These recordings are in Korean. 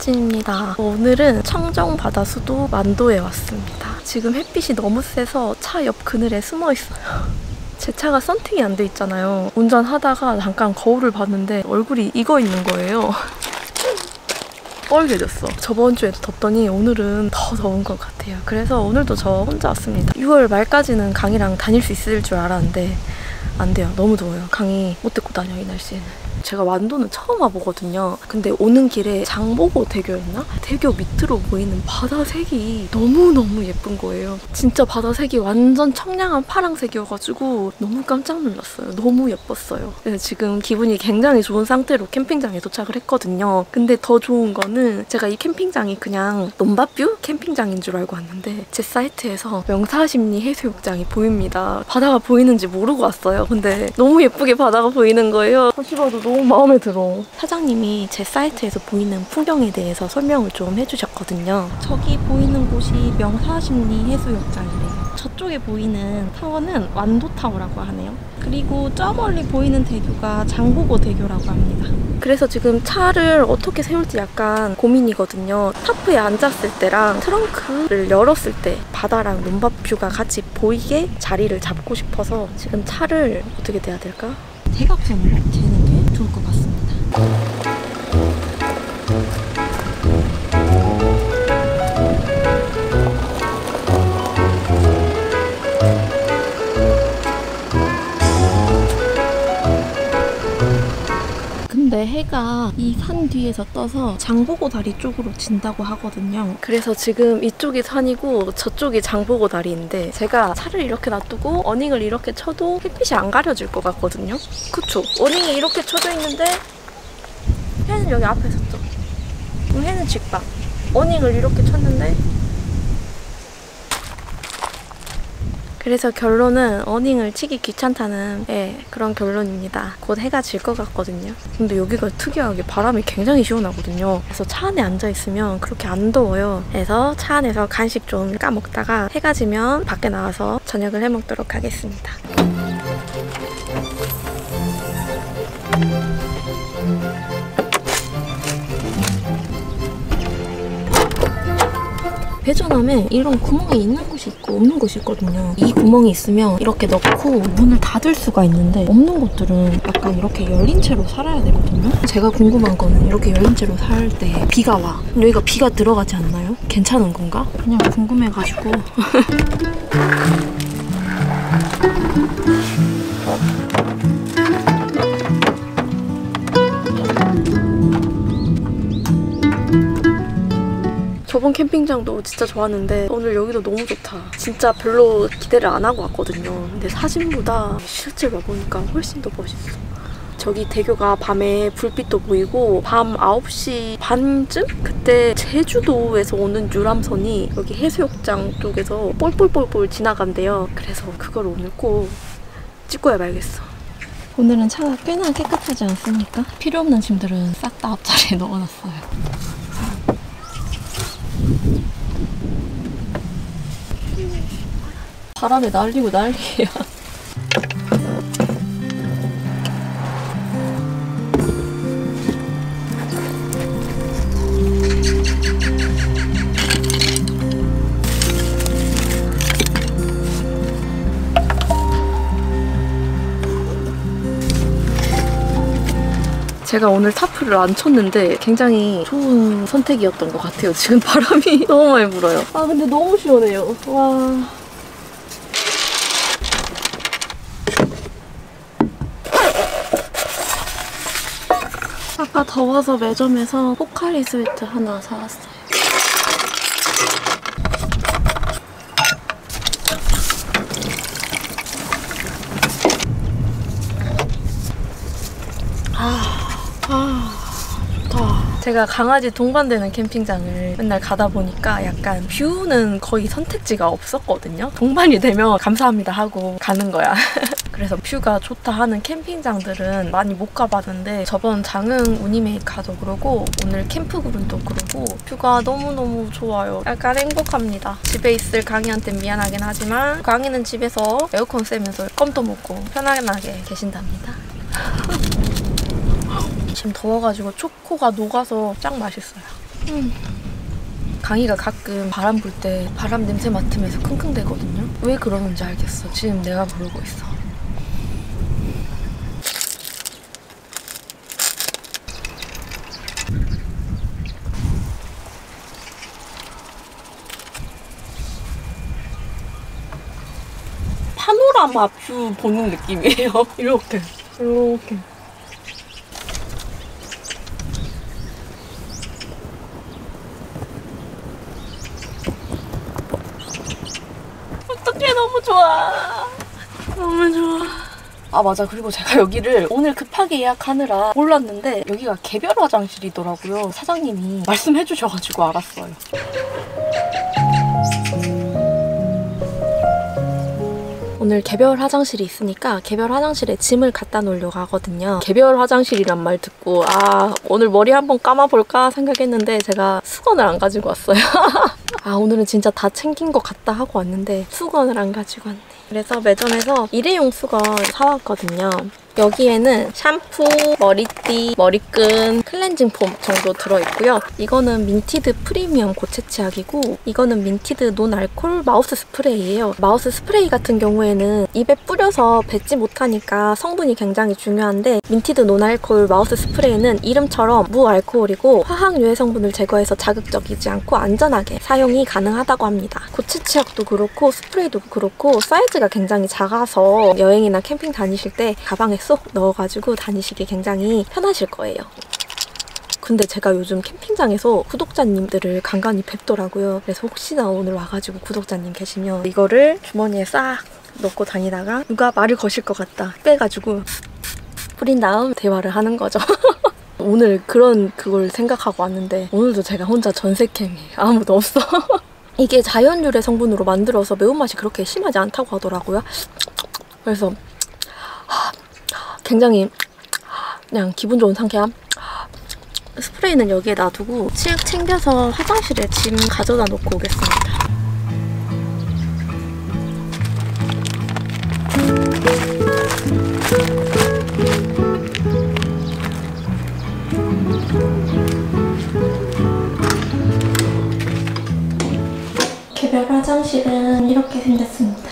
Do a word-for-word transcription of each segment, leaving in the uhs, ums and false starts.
찐입니다. 오늘은 청정바다수도 만도에 왔습니다. 지금 햇빛이 너무 세서 차 옆 그늘에 숨어 있어요. 제 차가 썬팅이 안 돼 있잖아요. 운전하다가 잠깐 거울을 봤는데 얼굴이 익어 있는 거예요. 뻘개졌어. 저번 주에도 덥더니 오늘은 더 더운 것 같아요. 그래서 오늘도 저 혼자 왔습니다. 유월 말까지는 강이랑 다닐 수 있을 줄 알았는데 안 돼요. 너무 더워요. 강이 못 데리고 다녀, 이 날씨에는. 제가 완도는 처음 와보거든요. 근데 오는 길에 장보고 대교였나? 대교 밑으로 보이는 바다색이 너무너무 예쁜 거예요. 진짜 바다색이 완전 청량한 파랑색이어가지고 너무 깜짝 놀랐어요. 너무 예뻤어요. 그래서 지금 기분이 굉장히 좋은 상태로 캠핑장에 도착을 했거든요. 근데 더 좋은 거는 제가 이 캠핑장이 그냥 논밭뷰 캠핑장인 줄 알고 왔는데 제 사이트에서 명사심리 해수욕장이 보입니다. 바다가 보이는지 모르고 왔어요. 근데 너무 예쁘게 바다가 보이는 거예요. 다시 봐도 너무 마음에 들어. 사장님이 제 사이트에서 보이는 풍경에 대해서 설명을 좀 해주셨거든요. 저기 보이는 곳이 명사심리 해수욕장이래요. 저쪽에 보이는 타워는 완도타워라고 하네요. 그리고 저 멀리 보이는 대교가 장보고 대교라고 합니다. 그래서 지금 차를 어떻게 세울지 약간 고민이거든요. 타프에 앉았을 때랑 트렁크를 열었을 때 바다랑 논밭뷰가 같이 보이게 자리를 잡고 싶어서 지금 차를 어떻게 대야 될까? 대각선으로 대는 게 좋을 것 같습니다. 근데 해가 이 산 뒤에서 떠서 장보고 다리 쪽으로 진다고 하거든요. 그래서 지금 이쪽이 산이고 저쪽이 장보고 다리인데 제가 차를 이렇게 놔두고 어닝을 이렇게 쳐도 햇빛이 안 가려질 것 같거든요. 그쵸? 어닝이 이렇게 쳐져 있는데 해는 여기 앞에 섰죠. 그럼 해는 직방. 어닝을 이렇게 쳤는데 그래서 결론은 어닝을 치기 귀찮다는 예, 그런 결론입니다. 곧 해가 질 것 같거든요. 근데 여기가 특이하게 바람이 굉장히 시원하거든요. 그래서 차 안에 앉아있으면 그렇게 안 더워요. 그래서 차 안에서 간식 좀 까먹다가 해가 지면 밖에 나와서 저녁을 해먹도록 하겠습니다. 배전함에 이런 구멍이 있는 곳이 있고 없는 곳이 있거든요. 이 구멍이 있으면 이렇게 넣고 문을 닫을 수가 있는데 없는 곳들은 약간 이렇게 열린 채로 살아야 되거든요. 제가 궁금한 거는 이렇게 열린 채로 살 때 비가 와. 여기가 비가 들어가지 않나요? 괜찮은 건가? 그냥 궁금해가지고 저번 캠핑장도 진짜 좋았는데 오늘 여기도 너무 좋다. 진짜 별로 기대를 안 하고 왔거든요. 근데 사진보다 실제 와보니까 훨씬 더 멋있어. 저기 대교가 밤에 불빛도 보이고 밤 아홉 시 반쯤? 그때 제주도에서 오는 유람선이 여기 해수욕장 쪽에서 뻘뻘뻘뻘 지나간대요. 그래서 그걸 오늘 꼭 찍고야 말겠어. 오늘은 차가 꽤나 깨끗하지 않습니까? 필요 없는 짐들은 싹 다 앞자리에 넣어놨어요. 바람에 날리고 난리야. 제가 오늘 타프를 안 쳤는데 굉장히 좋은 선택이었던 것 같아요. 지금 바람이 너무 많이 불어요. 아 근데 너무 시원해요. 와. 아까 더워서 매점에서 포카리 스웨트 하나 사왔어요. 아, 아, 좋다. 제가 강아지 동반되는 캠핑장을 맨날 가다 보니까 약간 뷰는 거의 선택지가 없었거든요. 동반이 되면 감사합니다 하고 가는 거야. 그래서 뷰가 좋다 하는 캠핑장들은 많이 못 가봤는데 저번 장흥 우니메이카도 그러고 오늘 캠프그룬도 그러고 뷰가 너무너무 좋아요. 약간 행복합니다. 집에 있을 강희한테 미안하긴 하지만 강희는 집에서 에어컨 쐬면서 껌도 먹고 편안하게 계신답니다. 지금 더워가지고 초코가 녹아서 짱 맛있어요. 음. 강희가 가끔 바람 불 때 바람 냄새 맡으면서 킁킁대거든요. 왜 그러는지 알겠어. 지금 내가 부르고 있어. 파노라마 뷰 보는 느낌이에요. 이렇게 이렇게. 어떡해, 너무 좋아. 너무 좋아. 아 맞아, 그리고 제가 여기를 오늘 급하게 예약하느라 몰랐는데 여기가 개별 화장실이더라고요. 사장님이 말씀해 주셔가지고 알았어요. 오늘 개별 화장실이 있으니까 개별 화장실에 짐을 갖다 놓으려고 하거든요. 개별 화장실이란 말 듣고 아 오늘 머리 한번 감아볼까 생각했는데 제가 수건을 안 가지고 왔어요. 아 오늘은 진짜 다 챙긴 것 같다 하고 왔는데 수건을 안 가지고 왔네. 그래서 매점에서 일회용 수건 사왔거든요. 여기에는 샴푸, 머리띠, 머리끈, 클렌징 폼 정도 들어있고요. 이거는 민티드 프리미엄 고체 치약이고 이거는 민티드 논알콜 마우스 스프레이예요. 마우스 스프레이 같은 경우에는 입에 뿌려서 뱉지 못하니까 성분이 굉장히 중요한데 민티드 논알콜 마우스 스프레이는 이름처럼 무알코올이고 화학 유해 성분을 제거해서 자극적이지 않고 안전하게 사용이 가능하다고 합니다. 고체 치약도 그렇고 스프레이도 그렇고 사이즈가 굉장히 작아서 여행이나 캠핑 다니실 때 가방에 쏙 넣어가지고 다니시기 굉장히 편하실 거예요. 근데 제가 요즘 캠핑장에서 구독자님들을 간간히 뵙더라고요. 그래서 혹시나 오늘 와가지고 구독자님 계시면 이거를 주머니에 싹 넣고 다니다가 누가 말을 거실 것 같다 빼가지고 뿌린 다음 대화를 하는 거죠. 오늘 그런 그걸 생각하고 왔는데 오늘도 제가 혼자 전세캠이 아무도 없어. 이게 자연 유래 성분으로 만들어서 매운맛이 그렇게 심하지 않다고 하더라고요. 그래서 굉장히 그냥 기분 좋은 상쾌함. 스프레이는 여기에 놔두고 치약 챙겨서 화장실에 짐 가져다 놓고 오겠습니다. 개별 화장실은 이렇게 생겼습니다.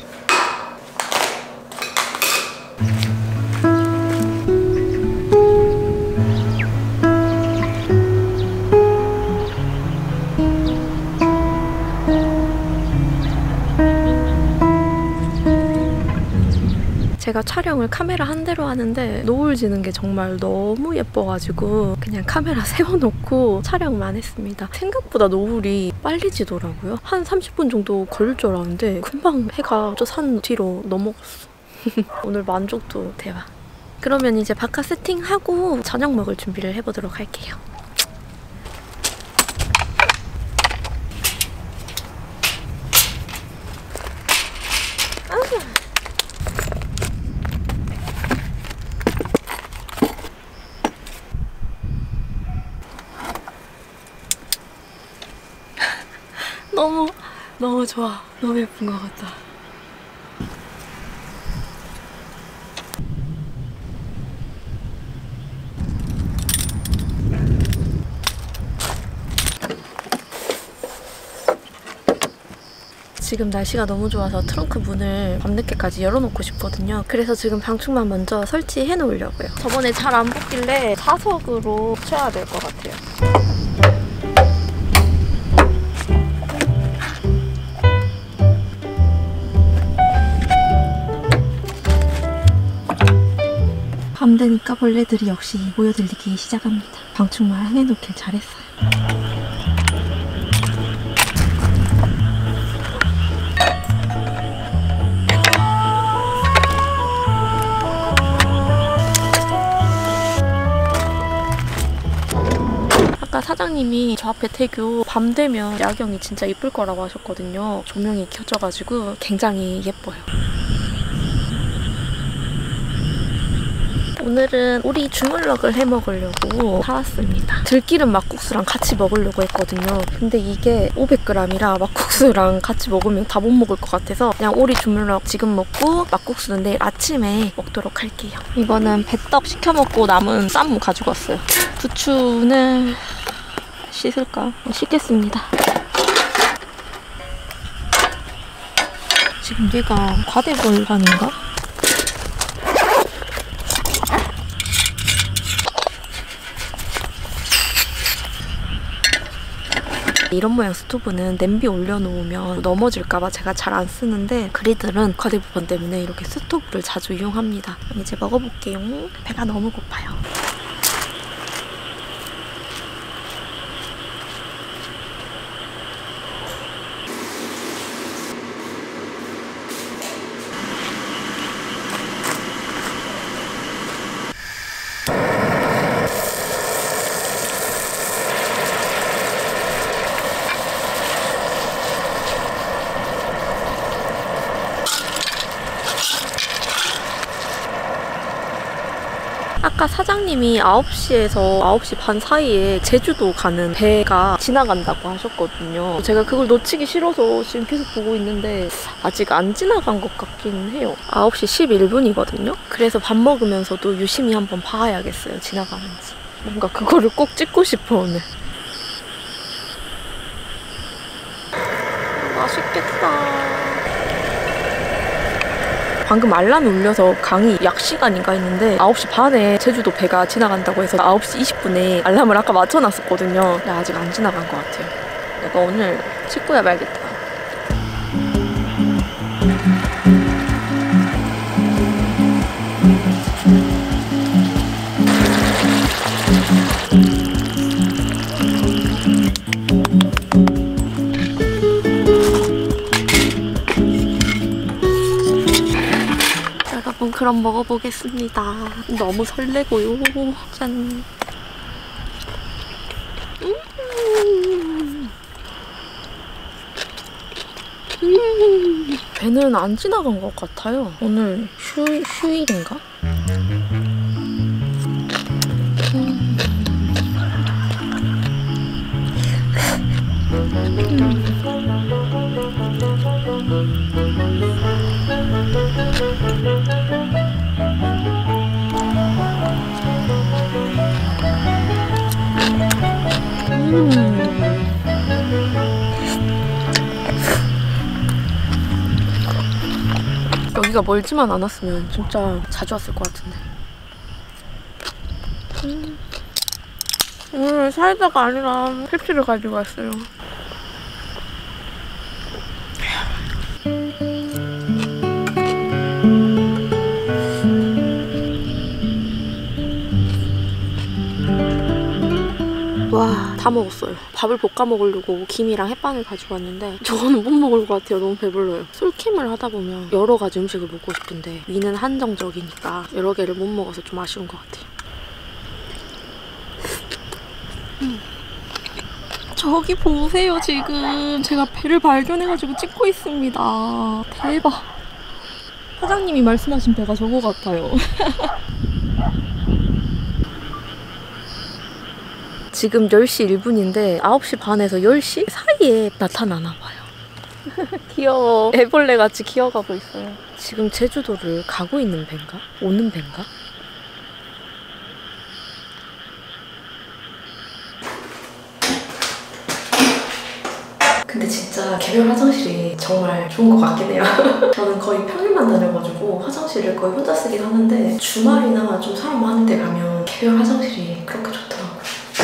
제가 촬영을 카메라 한 대로 하는데 노을 지는 게 정말 너무 예뻐가지고 그냥 카메라 세워놓고 촬영만 했습니다. 생각보다 노을이 빨리 지더라고요. 한 삼십 분 정도 걸릴 줄 알았는데 금방 해가 저 산 뒤로 넘어갔어. 오늘 만족도 대박. 그러면 이제 바깥 세팅하고 저녁 먹을 준비를 해보도록 할게요. 너무 너무 좋아. 너무 예쁜 것 같다. 지금 날씨가 너무 좋아서 트렁크 문을 밤늦게까지 열어놓고 싶거든요. 그래서 지금 방충망 먼저 설치해 놓으려고요. 저번에 잘 안 붙길래 사석으로 쳐야 될 것 같아요. 밤 되니까 벌레들이 역시 모여들기 시작합니다. 방충망 해놓길 잘했어요. 아까 사장님이 저 앞에 태교 밤 되면 야경이 진짜 이쁠 거라고 하셨거든요. 조명이 켜져가지고 굉장히 예뻐요. 오늘은 오리 주물럭을 해 먹으려고 사왔습니다. 들기름 막국수랑 같이 먹으려고 했거든요. 근데 이게 오백 그램이라 막국수랑 같이 먹으면 다 못 먹을 것 같아서 그냥 오리 주물럭 지금 먹고 막국수는 내일 아침에 먹도록 할게요. 이거는 배떡 시켜 먹고 남은 쌈무 가지고 왔어요. 부추는 씻을까? 씻겠습니다. 지금 얘가 과대불판인가? 이런 모양 스토브는 냄비 올려놓으면 넘어질까봐 제가 잘 안 쓰는데 그리들은 과대불판 때문에 이렇게 스토브를 자주 이용합니다. 이제 먹어볼게요. 배가 너무 고파요. 아까 사장님이 아홉 시에서 아홉 시 반 사이에 제주도 가는 배가 지나간다고 하셨거든요. 제가 그걸 놓치기 싫어서 지금 계속 보고 있는데 아직 안 지나간 것 같긴 해요. 아홉 시 십일 분이거든요. 그래서 밥 먹으면서도 유심히 한번 봐야겠어요. 지나가는지. 뭔가 그거를 꼭 찍고 싶어 오늘. 맛있겠다. 방금 알람이 울려서 강의 약 시간인가 했는데 아홉 시 반에 제주도 배가 지나간다고 해서 아홉 시 이십 분에 알람을 아까 맞춰놨었거든요. 근데 아직 안 지나간 것 같아요. 내가 오늘 찍고야 말겠다. 그럼 먹어보겠습니다. 너무 설레고요. 짠. 음. 음. 배는 안 지나간 것 같아요. 오늘 휴, 휴일인가? 음. 음. 여기가 멀지만 않았으면 진짜 자주 왔을 것 같은데. 음. 오늘 사이다가 아니라 펩시를 가지고 왔어요. 와, 다 먹었어요. 밥을 볶아 먹으려고 김이랑 햇반을 가지고 왔는데 저거는 못 먹을 것 같아요. 너무 배불러요. 술캠을 하다 보면 여러 가지 음식을 먹고 싶은데 위는 한정적이니까 여러 개를 못 먹어서 좀 아쉬운 것 같아요. 음. 저기 보세요. 지금 제가 배를 발견해가지고 찍고 있습니다. 대박. 사장님이 말씀하신 배가 저거 같아요. 지금 열 시 일 분인데 아홉 시 반에서 열 시 사이에 나타나나 봐요. 귀여워. 애벌레같이 기어가고 있어요. 지금 제주도를 가고 있는 배인가? 오는 배인가? 근데 진짜 개별 화장실이 정말 좋은 것 같긴 해요. 저는 거의 평일만 다녀가지고 화장실을 거의 혼자 쓰긴 하는데 주말이나 좀 사람 많은 데 가면 개별 화장실이 그렇게 좋더라고요.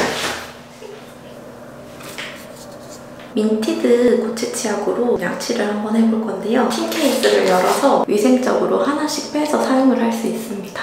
민티드 고체 치약으로 양치를 한번 해볼 건데요. tin 케이스를 열어서 위생적으로 하나씩 빼서 사용을 할 수 있습니다.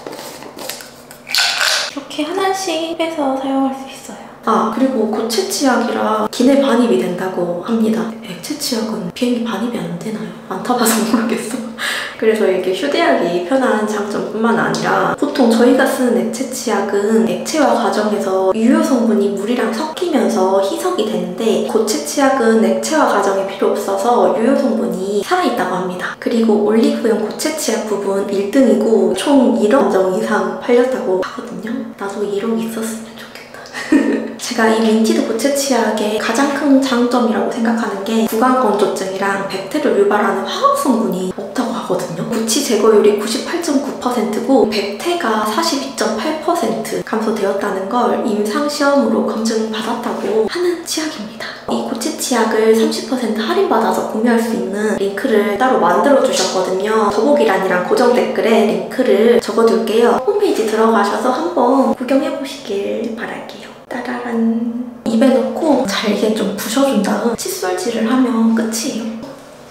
이렇게 하나씩 빼서 사용할 수 있어요. 아, 그리고 고체 치약이라 기내 반입이 된다고 합니다. 액체 치약은 비행기 반입이 안 되나요? 안 타봐서 모르겠어. 그래서 이게 휴대하기 편한 장점뿐만 아니라 보통 저희가 쓰는 액체 치약은 액체화 과정에서 유효 성분이 물이랑 섞이면서 희석이 되는데 고체 치약은 액체화 과정이 필요 없어서 유효 성분이 살아있다고 합니다. 그리고 올리브영 고체 치약 부분 일 등이고 총 일억 정 이상 팔렸다고 하거든요. 나도 일억 있었으면 좋겠다. 제가 이 민티드 고체 치약의 가장 큰 장점이라고 생각하는 게 구강 건조증이랑 백태를 유발하는 화학 성분이 없다고 하거든요. 구취 제거율이 구십팔 점 구 퍼센트고 백태가 사십이 점 팔 퍼센트 감소되었다는 걸 임상시험으로 검증받았다고 하는 치약입니다. 이 고체 치약을 삼십 퍼센트 할인받아서 구매할 수 있는 링크를 따로 만들어주셨거든요. 더보기란이랑 고정 댓글에 링크를 적어둘게요. 홈페이지 들어가셔서 한번 구경해보시길 바랄게요. 따라란. 입에 넣고 잘게 좀 부셔준 다음 칫솔질을 하면 끝이에요.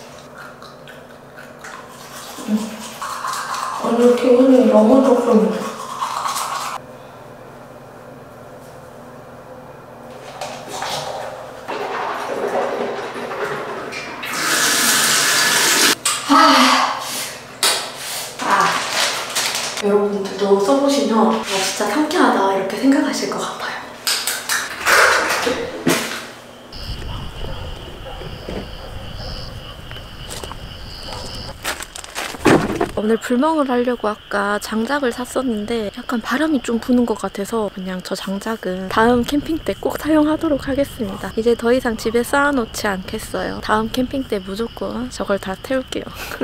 음. 아니, 기분이 너무 좋습니다. 여러분들도 써보시면 와, 진짜 상쾌하다 이렇게 생각하실 것 같아요. 오늘 불멍을 하려고 아까 장작을 샀었는데 약간 바람이 좀 부는 것 같아서 그냥 저 장작은 다음 캠핑 때 꼭 사용하도록 하겠습니다. 이제 더 이상 집에 쌓아놓지 않겠어요. 다음 캠핑 때 무조건 저걸 다 태울게요.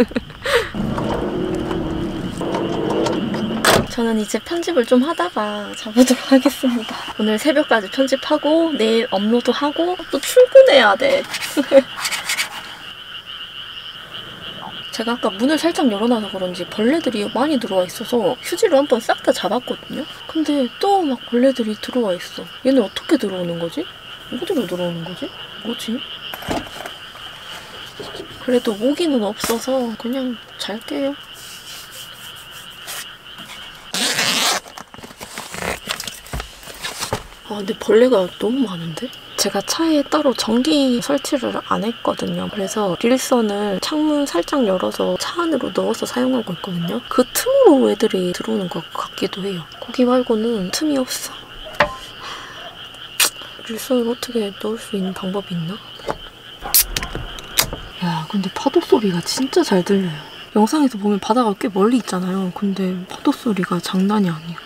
저는 이제 편집을 좀 하다가 자보도록 하겠습니다. 오늘 새벽까지 편집하고 내일 업로드하고 또 출근해야 돼. 제가 아까 문을 살짝 열어놔서 그런지 벌레들이 많이 들어와 있어서 휴지로 한번 싹 다 잡았거든요? 근데 또 막 벌레들이 들어와 있어. 얘는 어떻게 들어오는 거지? 어디로 들어오는 거지? 뭐지? 그래도 모기는 없어서 그냥 잘게요. 아, 근데 벌레가 너무 많은데? 제가 차에 따로 전기 설치를 안 했거든요. 그래서 릴선을 창문 살짝 열어서 차 안으로 넣어서 사용하고 있거든요. 그 틈으로 애들이 들어오는 것 같기도 해요. 거기 말고는 틈이 없어. 릴선을 어떻게 넣을 수 있는 방법이 있나? 야, 근데 파도 소리가 진짜 잘 들려요. 영상에서 보면 바다가 꽤 멀리 있잖아요. 근데 파도 소리가 장난이 아니에요.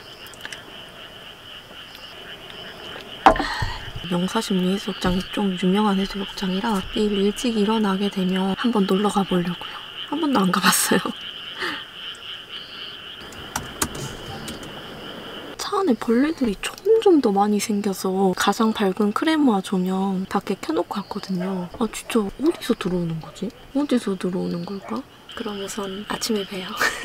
영사심리 해수욕장이 좀 유명한 해수욕장이라 내일 일찍 일어나게 되면 한번 놀러 가보려고요. 한 번도 안 가봤어요. 차 안에 벌레들이 점점 더 많이 생겨서 가장 밝은 크레모아 조명 밖에 켜놓고 왔거든요. 아, 진짜 어디서 들어오는 거지? 어디서 들어오는 걸까? 그럼 우선 아침에 봬요.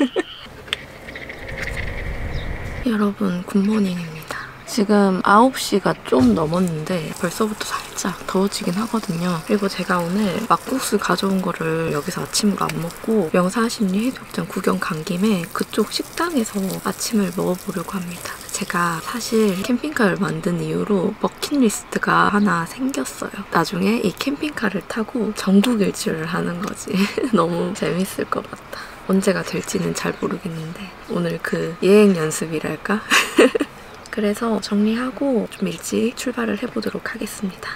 여러분, 굿모닝입니다. 지금 아홉 시가 좀 넘었는데 벌써부터 살짝 더워지긴 하거든요. 그리고 제가 오늘 막국수 가져온 거를 여기서 아침으로 안 먹고 명사심리 해수욕장 구경 간 김에 그쪽 식당에서 아침을 먹어보려고 합니다. 제가 사실 캠핑카를 만든 이후로 버킷리스트가 하나 생겼어요. 나중에 이 캠핑카를 타고 전국 일주를 하는 거지. 너무 재밌을 것 같다. 언제가 될지는 잘 모르겠는데 오늘 그 예행 연습이랄까? 그래서 정리하고 좀 일찍 출발을 해보도록 하겠습니다.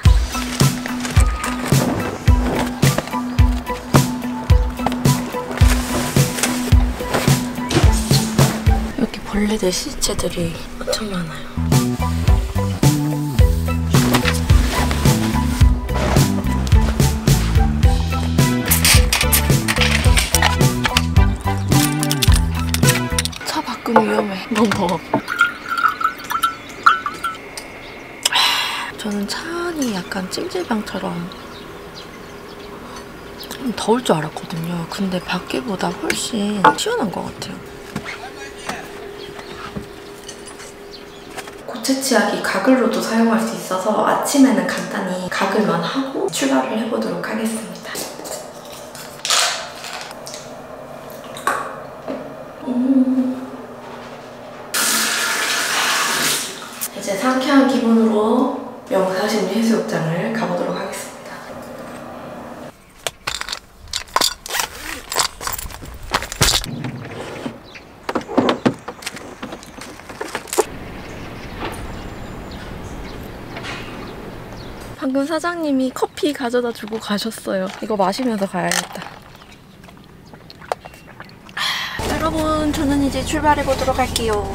이렇게 벌레들 시체들이 엄청 많아요. 차 밖은 위험해. 너무 더워. 저는 차 안이 약간 찜질방처럼 더울 줄 알았거든요. 근데 밖에보다 훨씬 시원한 것 같아요. 고체 치약이 가글로도 사용할 수 있어서 아침에는 간단히 가글만 하고 출발을 해보도록 하겠습니다. 음. 이제 상쾌한 기분으로 명사심리 해수욕장을 가보도록 하겠습니다. 방금 사장님이 커피 가져다 주고 가셨어요. 이거 마시면서 가야겠다. 아, 여러분, 저는 이제 출발해보도록 할게요.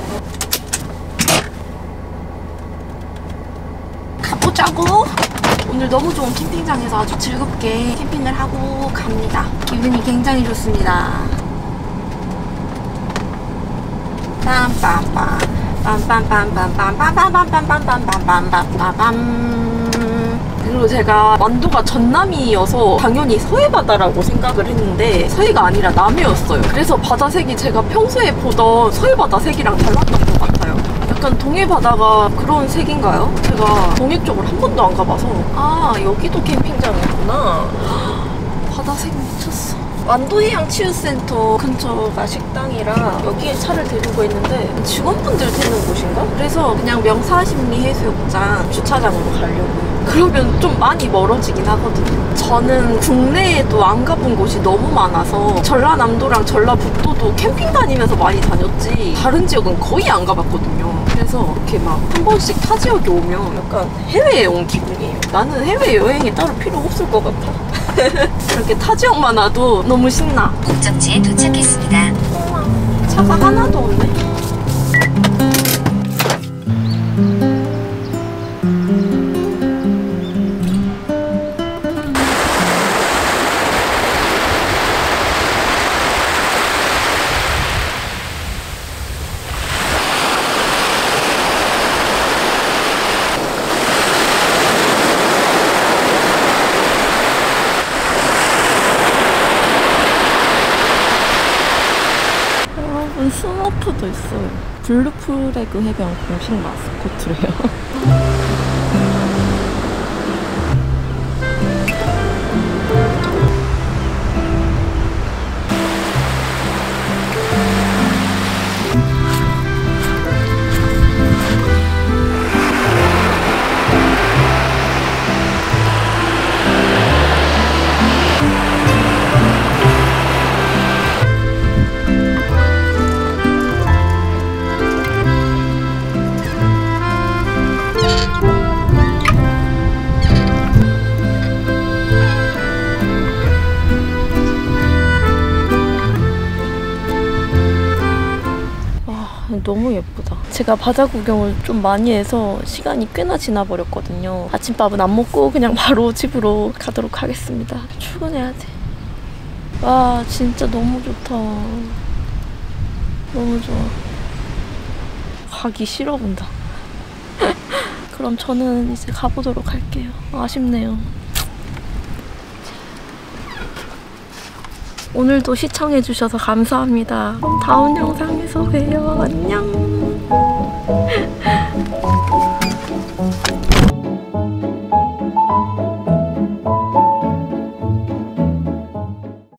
가보자고! 오늘 너무 좋은 캠핑장에서 아주 즐겁게 캠핑을 하고 갑니다. 기분이 굉장히 좋습니다. 빰빰빰 빰빰빰빰빰빰빰빰빰빰빰빰빰빰빰빰. 그리고 제가 완도가 전남이어서 당연히 서해바다라고 생각을 했는데 서해가 아니라 남해였어요. 그래서 바다색이 제가 평소에 보던 서해바다 색이랑 달랐던 것 같아요. 약간 동해바다가 그런 색인가요? 제가 동해 쪽을 한 번도 안 가봐서. 아, 여기도 캠핑장이구나. 바다색 미쳤어. 완도해양치유센터 근처가 식당이라 여기에 차를 데리고 있는데 직원분들 되는 곳인가? 그래서 그냥 명사심리해수욕장 주차장으로 가려고요. 그러면 좀 많이 멀어지긴 하거든요. 저는 국내에도 안 가본 곳이 너무 많아서 전라남도랑 전라북도도 캠핑 다니면서 많이 다녔지 다른 지역은 거의 안 가봤거든요. 그래서 이렇게 막 한 번씩 타 지역에 오면 약간 해외에 온 기분이에요. 나는 해외여행이 따로 필요 없을 것 같아. 이렇게 타 지역만 와도 너무 신나. 목적지에 도착했습니다. 차가 하나도 없네. 스머프도 있어요. 블루프래그 해변 공식 마스코트래요. 너무 예쁘다. 제가 바다 구경을 좀 많이 해서 시간이 꽤나 지나버렸거든요. 아침밥은 안 먹고 그냥 바로 집으로 가도록 하겠습니다. 출근해야 돼. 와, 진짜 너무 좋다. 너무 좋아. 가기 싫어 본다. 그럼 저는 이제 가보도록 할게요. 아쉽네요. 오늘도 시청해주셔서 감사합니다. 그럼 다음 영상에서 봬요. 안녕.